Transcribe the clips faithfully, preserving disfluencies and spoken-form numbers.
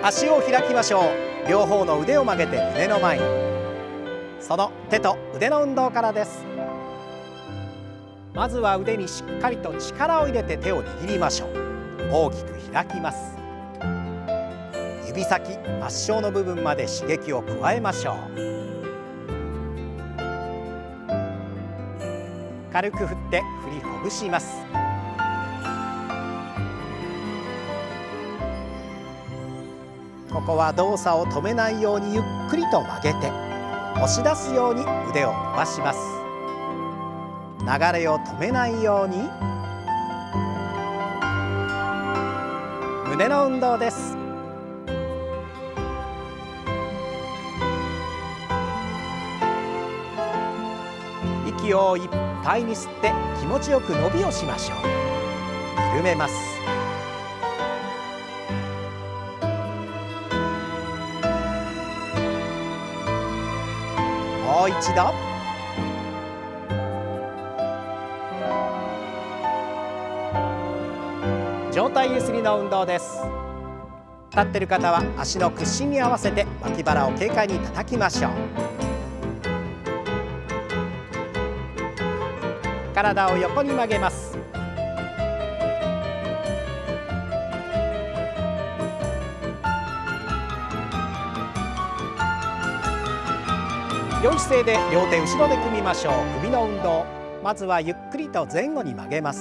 足を開きましょう。両方の腕を曲げて胸の前に。その手と腕の運動からです。まずは腕にしっかりと力を入れて手を握りましょう。大きく開きます。指先末梢の部分まで刺激を加えましょう。軽く振って振りほぐします。ここは動作を止めないようにゆっくりと曲げて押し出すように腕を伸ばします。流れを止めないように胸の運動です。息をいっぱいに吸って気持ちよく伸びをしましょう。緩めます。もう一度。上体ゆすりの運動です。立っている方は足の屈伸に合わせて脇腹を軽快に叩きましょう。体を横に曲げます。良い姿勢で両手後ろで組みましょう。首の運動。まずはゆっくりと前後に曲げます。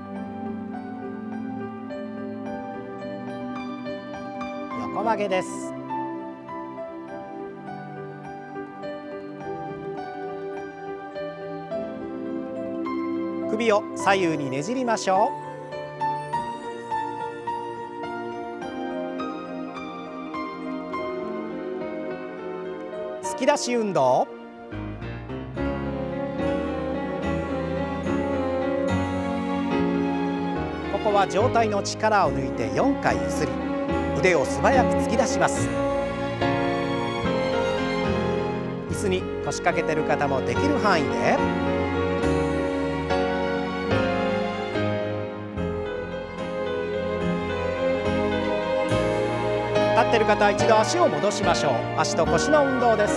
横曲げです。首を左右にねじりましょう。突き出し運動。ここは上体の力を抜いてよんかいゆすり、腕を素早く突き出します。椅子に腰掛けている方もできる範囲で。立っている方は一度足を戻しましょう。足と腰の運動です。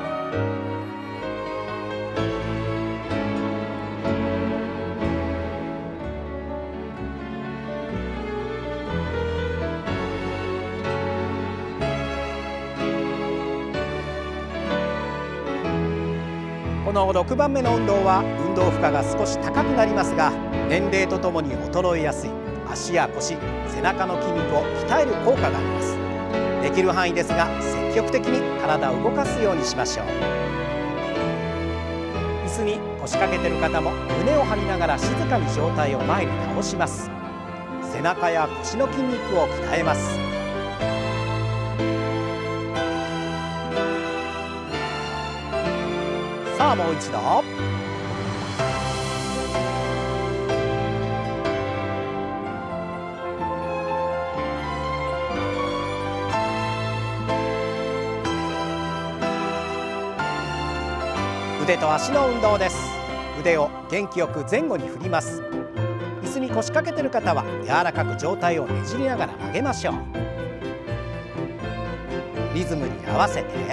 このろくばんめの運動は運動負荷が少し高くなりますが、年齢とともに衰えやすい足や腰、背中の筋肉を鍛える効果があります。できる範囲ですが積極的に体を動かすようにしましょう。椅子に腰掛けている方も胸を張りながら静かに上体を前に倒します。背中や腰の筋肉を鍛えます。さあもう一度。腕と足の運動です。腕を元気よく前後に振ります。椅子に腰掛けている方は柔らかく上体をねじりながら曲げましょう。リズムに合わせて。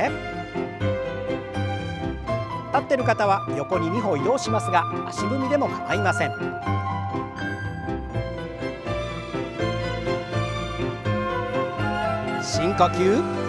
立っている方は横にに歩移動しますが足踏みでも構いません。深呼吸。